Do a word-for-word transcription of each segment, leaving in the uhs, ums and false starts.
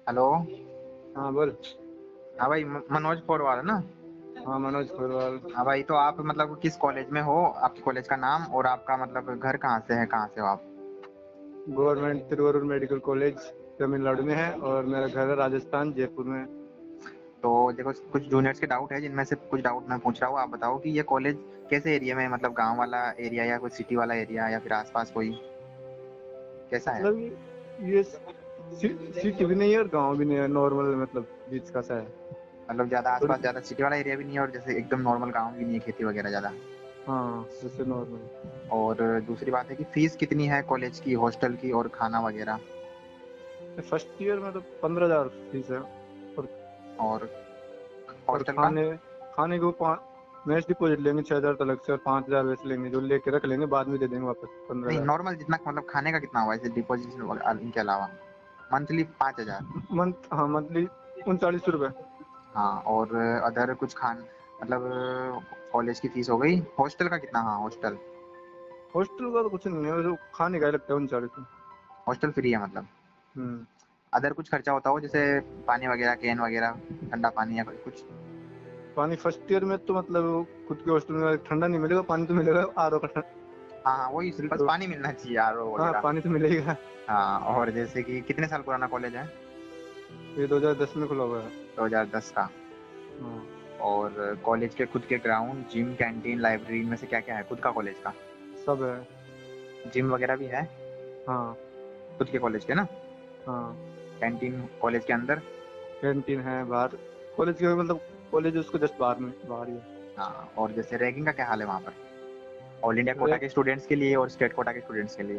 Hello. हाँ बोल। हाँ भाई, म- मनोज पोरवाल है ना? हाँ मनोज अग्रवाल। हाँ भाई, तो आप मतलब किस कॉलेज में हो? आपके कॉलेज का नाम और आपका मतलब घर कहाँ से है, कहाँ से हो आप? Government Tiruvarur medical college Tamil Nadu में है और मेरा घर है राजस्थान जयपुर में। तो देखो, कुछ जूनियर्स के डाउट है, जिनमें से कुछ डाउट मैं पूछ रहा हूँ। आप बताओ कि ये कॉलेज कैसे एरिया में है? मतलब गांव वाला एरिया या कोई सिटी वाला एरिया या फिर आसपास कोई, कैसा है? मतलब ये ये सिटी भी नहीं है और गांव भी नहीं है, नॉर्मल मतलब बीच का सा है। मतलब ज्यादा थोड़ी आसपास, ज्यादा सिटी वाला एरिया भी नहीं है और जैसे एकदम नॉर्मल गाँव भी नहीं है, खेती वगैरह ज्यादा। हाँ जैसे नॉर्मल। और दूसरी बात है कि फीस कितनी है कॉलेज की, हॉस्टल की और खाना वगैरह? फर्स्ट ईयर में तो पंद्रह हजार फीस है और और और हॉस्टल का? खाने खाने को पाँच मैच डिपॉजिट लेंगे छह हजार तक से और पाँच हजार वैसे लेंगे, जो लेके रख लेंगे बाद में दे देंगे वापस पंद्रह नहीं, हजार नॉर्मल जितना, मतलब खाने का कितना हुआ ऐसे डिपॉजिट इनके अलावा? मंथली पाँच हजार? मंथ। हाँ मंथली उनचालीस रुपये। हाँ, और अदर कुछ खान, मतलब कॉलेज की फीस हो गई। हॉस्टल का कितना? हाँ, हॉस्टल। हॉस्टल का तो कुछ नहीं है, जो खाने का ही लगता है उनचालीस में। हॉस्टल फ्री है मतलब? हम्म। अदर कुछ खर्चा होता हो जैसे पानी वगैरह, कैन वगैरह, ठंडा पानी या कोई कुछ? पानी फर्स्ट ईयर में तो मतलब खुद के हॉस्टल में ठंडा नहीं मिलेगा, पानी तो मिलेगा आर ओ का हाँ हाँ, वही बस फिल्टर। पानी मिलना चाहिए, आर ओ हाँ वगैरह। पानी तो मिलेगा। हाँ, और जैसे कि कितने साल पुराना कॉलेज है? ये दो हजार दस में खुला हुआ है। दो हजार दस का? हाँ और कॉलेज के खुद के ग्राउंड, जिम, कैंटीन, लाइब्रेरी, इनमें से क्या क्या है खुद का कॉलेज का? सब है। जिम वगैरह भी है हाँ खुद के कॉलेज के ना? हाँ। कैंटीन कॉलेज के अंदर? कैंटीन है बाहर कॉलेज के, मतलब कॉलेज उसको जस्ट बाहर में बाहर ही है। हाँ, और जैसे रैगिंग का क्या हाल है वहाँ पर? ऑल इंडिया कोटा रे- के स्टूडेंट्स के लिए और स्टेट कोटा के स्टूडेंट्स के लिए?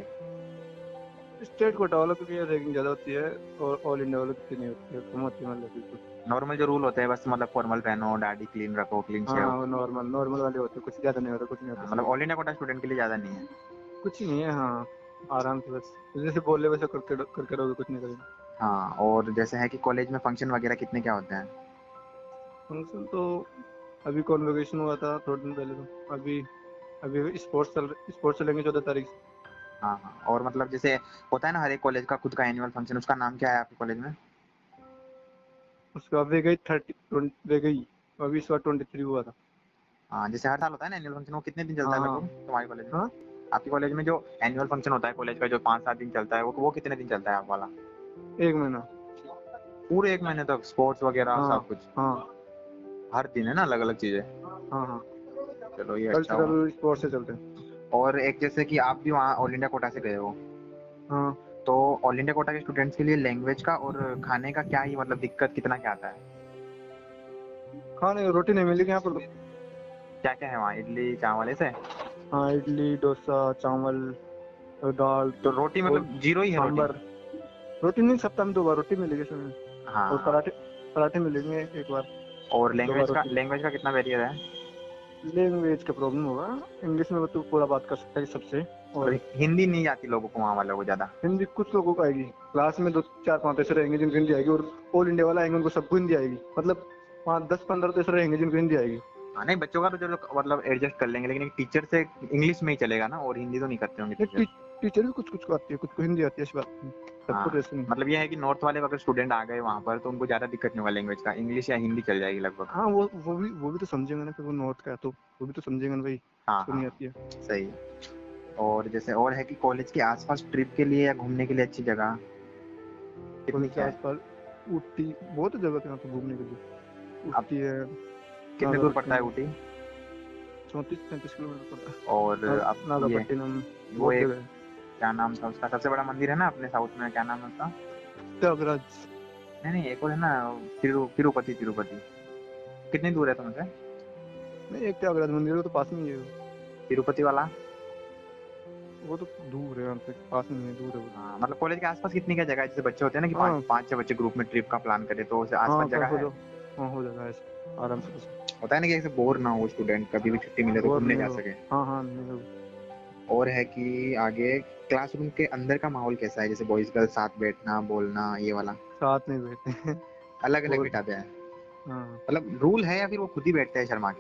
स्टेट कोटा वालों की रैंकिंग ज्यादा होती है और ऑल इंडिया वालों की इतनी नहीं होती है, कम होती है मतलब बिल्कुल। नॉर्मल जो रूल होते हैं बस, मतलब फॉर्मल पहनो, दाढ़ी क्लीन रखो, क्लीन शेव। हाँ वो नॉर्मल नॉर्मल वाले होते हैं, कुछ ज्यादा नहीं होता, कुछ नहीं हाँ, होता मतलब सही। ऑल इंडिया कोटा स्टूडेंट के लिए ज़्यादा नहीं है। कुछ नहीं है हाँ। आराम से बस जैसे बोले वैसे करके करके रहोगे, कुछ नहीं करेंगे। हाँ, और जैसे है कि कॉलेज में फंक्शन वगैरह कितने क्या होते हैं? फंक्शन तो अभी कॉन्वोकेशन हुआ था थोड़े दिन पहले तो। अभी अभी स्पोर्ट्स चल स्पोर्ट्स चलेंगे चौदह तारीख से। हाँ हाँ, और मतलब जैसे होता है ना हर एक कॉलेज का खुद का एनुअल फंक्शन, उसका नाम क्या है आपके कॉलेज में? उसके बाद वे गई थर्टी वे गई अभी इस बार ट्वेंटी थ्री हुआ था। हाँ, जैसे हर साल होता है ना एनुअल फंक्शन, वो कितने दिन चलता हाँ है हाँ लगभग तुम्हारे कॉलेज में? हाँ। आपके कॉलेज में जो एनुअल फंक्शन होता है कॉलेज का, जो पाँच सात दिन चलता है, वो वो कितने दिन चलता है आप वाला? एक महीना। पूरे एक महीने तक स्पोर्ट्स वगैरह हाँ सब कुछ? हाँ हर दिन है ना अलग अलग चीजें? हाँ हाँ। चलो, ये अच्छा हुआ। कल्चरल स्पोर्ट्स से चलते हैं। और एक जैसे कि आप भी वहाँ ऑल इंडिया कोटा से गए हो, हाँ। तो ऑल इंडिया कोटा के स्टूडेंट्स के लिए लैंग्वेज का और खाने का क्या ही मतलब दिक्कत, कितना क्या आता है? खाने को रोटी नहीं मिलेगी यहाँ पर तो। क्या क्या है वहाँ, इडली चावल ऐसे? हाँ इडली डोसा चावल और दाल तो रोटी और मतलब जीरो ही है रोटी? सांबर। रोटी नहीं, सप्ताह में दो बार रोटी मिलेगी इसमें। और हाँ। पराठे पराठे मिलेंगे एक बार। और दो बार लैंग्वेज का, रोटी। लैंग्वेज का कितना बैरियर है? लैंग्वेज का प्रॉब्लम होगा। इंग्लिश में तो पूरा बात कर सकता है सबसे। और मतलब हिंदी नहीं आती लोगों को, वहाँ वालों को ज्यादा? हिंदी कुछ लोगों को आएगी। क्लास में दो चार पांच ऐसे रहेंगे जिनको हिंदी आएगी, और ऑल इंडिया वाला आएंगे उनको सबको हिंदी आएगी, मतलब पाँच दस पंद्रह तो ऐसे रहेंगे जिनको हिंदी आएगी। हाँ, नहीं बच्चों का तो चलो मतलब एडजस्ट कर लेंगे, लेकिन एक टीचर से इंग्लिश में ही चलेगा ना, और हिंदी तो नहीं करते होंगे नहीं टीचर? टी, टीचर भी कुछ कुछ को आती है, कुछ को हिंदी आती है, ऐसी बात नहीं। सबको तो हाँ, ऐसे नहीं। मतलब ये है कि नॉर्थ वाले अगर स्टूडेंट आ गए वहाँ पर, तो उनको ज्यादा दिक्कत नहीं होगा लैंग्वेज का, इंग्लिश या हिंदी चल जाएगी लगभग। हाँ वो वो भी वो भी तो समझेंगे ना, फिर वो नॉर्थ का है तो वो भी तो समझेंगे ना भाई, हाँ इसको हाँ, नहीं आती है। सही। और जैसे और है कि कॉलेज के आसपास ट्रिप के लिए या घूमने के लिए अच्छी जगह कितनी कॉलेज के क्या है? आसपास ऊटी बहुत जगह है यहाँ पे घूमने के लिए। अब ऊटी है। कितने दूर पड़ता है नागापट्टिनम। ऊटी? चौंतीस पैंतीस किलोमीटर पड़ता है। और नाग, अब ये, नागापट्टिनम। वो बहुत एक, जगह है। क्या नाम था उसका, सबसे बड़ा मंदिर है ना अपने साउथ में, क्या नाम है उसका? त्यागराज। नहीं नहीं, एक और है ना, तिरु तिरुपति, तिरुपति। कितनी दूर है तुमसे नहीं एक त्यागराज मंदिर है, वो तो पास में ही है। तिरुपति वाला? वो तो दूर है यहाँ से, पास में नहीं है, दूर है वो। हाँ, मतलब कॉलेज के आसपास कितनी क्या जगह है, जैसे बच्चे होते हैं ना कि पांच हाँ पांच छह बच्चे ग्रुप में ट्रिप का प्लान करे, तो उसे हाँ आसपास कर जगह हो है? जाओ। हाँ हो जाएगा ऐसे आराम से बस। होता है ना कि ऐसे बोर ना हो स्टूडेंट, कभी भी छुट्टी मिले तो बोर घूमने नहीं जा हो। सके। हाँ हाँ नहीं हो। और है कि आगे क्लासरूम के अंदर का माहौल कैसा है, जैसे बॉयज गर्ल्स साथ बैठना बोलना ये वाला? साथ में बैठते हैं। अलग अलग और बिठाते हैं? हाँ। मतलब रूल है या फिर वो खुद ही बैठते हैं शर्मा के?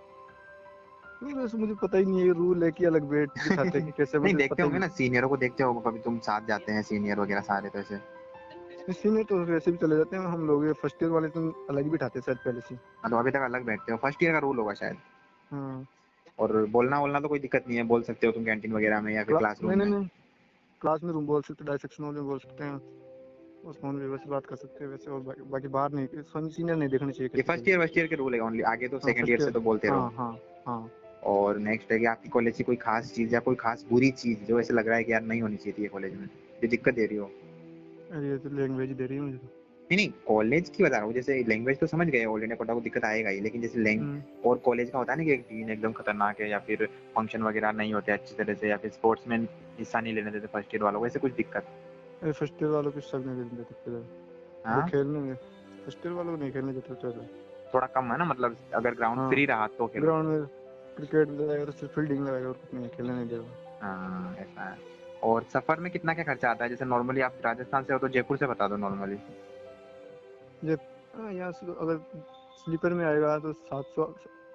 तो वैसे मुझे पता ही नहीं है, रूल है कि अलग बेड बिठाते हैं कि कैसे, नहीं, मुझे देखते पता ही होंगे नहीं। ना सीनियरों को, देखते होंगे कभी तुम साथ जाते हैं सीनियर वगैरह सारे, तो ऐसे? सीनियर तो वैसे भी चले जाते हैं, हम लोग ये फर्स्ट ईयर वाले तो अलग ही बिठाते हैं शायद पहले से। हाँ, तो अभी तक अलग बैठते हो, फर्स्ट ईयर का रूल होगा शायद। हाँ। और बोलना बोलना तो कोई दिक्कत नहीं है, बोल सकते हो तुम कैंटीन वगैरह में या फिर क्ला क्लासरूम नहीं नहीं में। नहीं, क्लास में रूम बोल सकते, डायसेक्शन में बोल सकते हैं, उस फोन में वैसे बात कर सकते हैं वैसे, और बाकी, बाकी बाहर नहीं, सीनियर नहीं देखने चाहिए ये किसी को फर्स्ट भी। ईयर फर्स्ट ईयर के रूल है ओनली, आगे तो हाँ सेकंड ईयर फर्स्ट से ईयर। तो बोलते हाँ रहो। हाँ हाँ। और नेक्स्ट है कि आपकी कॉलेज की कोई खास चीज या कोई खास बुरी चीज जो ऐसे लग रहा है कि यार नहीं होनी चाहिए थी ये कॉलेज में, जो दिक्कत दे रही हो। अरे ये तो लैंग्वेज दे रही है मुझे तो। नहीं नहीं, कॉलेज की बता रहा हूँ, जैसे लैंग्वेज तो समझ गए, ऑल इंडिया कोटा को दिक्कत आएगा ही, लेकिन जैसे लैंग हम्म। और कॉलेज का होता है ना कि एक डीन एकदम खतरनाक है, या फिर फंक्शन वगैरह नहीं होते अच्छी तरह से, या फिर स्पोर्ट्स में हिस्सा नहीं लेने देते फर्स्ट ईयर वालों को, ऐसे कुछ दिक्कत। अरे फर्स्ट ईयर वालों को सब नहीं देते थे, वो हाँ, खेलने में, फर्स्ट ईयर वालों को नहीं खेलने देते थे। थोड़ा कम है ना, मतलब अगर ग्राउंड हाँ, फ्री रहा तो फिर। ग्राउंड में क्रिकेट लगाएगा तो सिर्फ फील्डिंग लगाएगा और कुछ नहीं, खेलने नहीं देगा। हाँ ऐसा है। और सफर में कितना क्या खर्चा आता है, जैसे नॉर्मली आप राजस्थान से हो तो जयपुर से बता दो नॉर्मली। ये हाँ, यहाँ से तो अगर स्लीपर में आएगा तो सात सौ,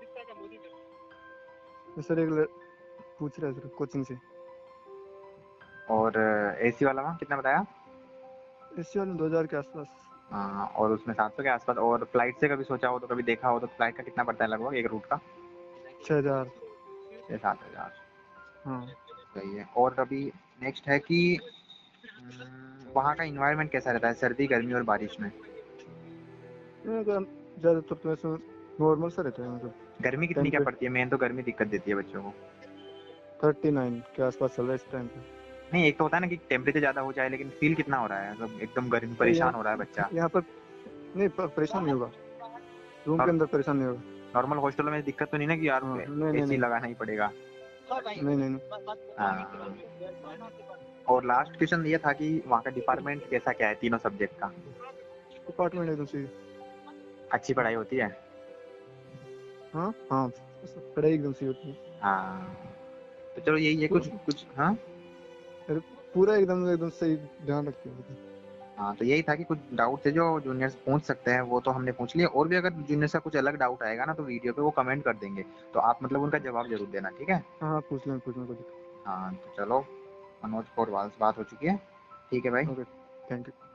सर एक लड़- पूछ रहा है सर कोचिंग से। और एसी वाला में कितना बताया। एसी वाले दो हजार के आसपास। हाँ, और उसमें सात सौ के आसपास। और फ्लाइट से कभी सोचा हो तो, कभी देखा हो तो, फ्लाइट का कितना पड़ता है लगभग एक रूट का। छह हजार। छः सात हजार हाँ। सही है। और कभी नेक्स्ट है कि हम्म, वहाँ का इन्वायरमेंट कैसा रहता है सर्दी गर्मी और बारिश में। यहाँ का ज्यादातर तो ऐसे नॉर्मल सा रहता है, मतलब गर्मी कितनी क्या टेम्परे पड़ती है, मेन तो गर्मी दिक्कत देती है बच्चों को। थर्टी नाइन के आसपास चल रहा है इस टाइम पे। नहीं, एक तो होता है ना कि टेम्परेचर ज्यादा हो जाए, लेकिन फील कितना हो रहा है, मतलब एकदम गर्मी अरे परेशान यहाँ हो रहा है बच्चा। यहाँ पर नहीं, प- परेशान नहीं होगा, रूम के अंदर परेशान नहीं होगा। नॉर्मल हॉस्टलों में दिक्कत तो नहीं ना कि हाँ यार नहीं नहीं एसी नहीं लगाना ही पड़ेगा। नहीं नहीं नहीं। हाँ। और लास्ट क्वेश्चन ये था कि वहाँ का डिपार्टमेंट कैसा क्या है तीनों सब्जेक्ट का। अपार्टमेंट एकदम सही। अच्छी पढ़ाई होती है। हाँ हाँ, पढ़ाई एकदम सही होती है। हाँ, तो चलो यही है पूरा, कुछ कुछ। हाँ अरे पूरा एकदम एकदम सही ध्यान रखते हैं। हाँ, तो यही था कि कुछ डाउट थे जो जूनियर्स पूछ सकते हैं वो तो हमने पूछ लिया, और भी अगर जूनियर्स का कुछ अलग डाउट आएगा ना तो वीडियो पे वो कमेंट कर देंगे, तो आप मतलब उनका जवाब जरूर देना, ठीक है। हाँ हाँ, पूछ लें पूछ लें, कोई दिक्कत हाँ तो चलो, मनोज पौडवाल से बात हो चुकी है, ठीक है भाई। नहीं। Okay, thank you.